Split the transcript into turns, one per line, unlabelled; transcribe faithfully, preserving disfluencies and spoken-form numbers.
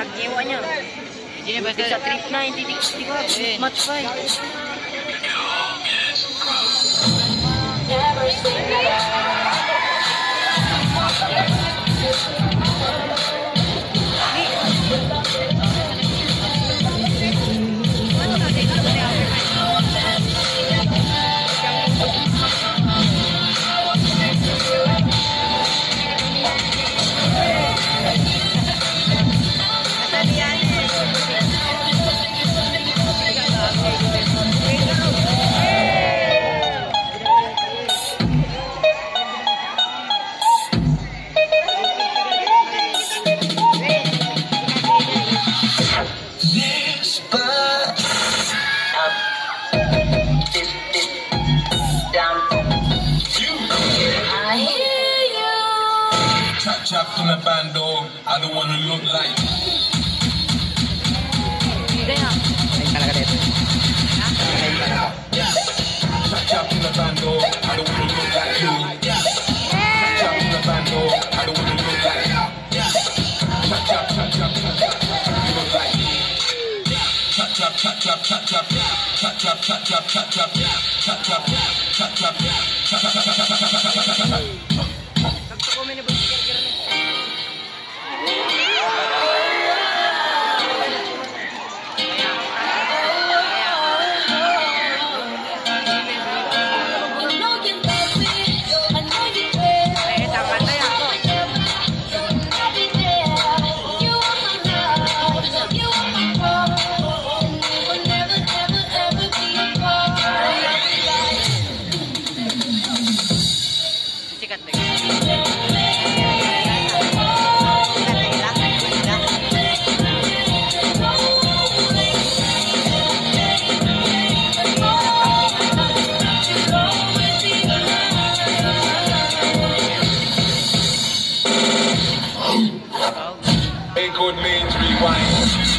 ewanya.
Ini pasal
Bisa trip nine titik tiga match five.
Chop in the bando, I don't wanna look like. Chop in the bando, I don't wanna look like you. Chop in the bando, I don't wanna look like. Chop chop chop chop chop chop, look like. Chop chop chop chop chop chop, chop chop chop chop chop chop, chop chop chop chop chop, chop chop chop chop chop. Good means rewind.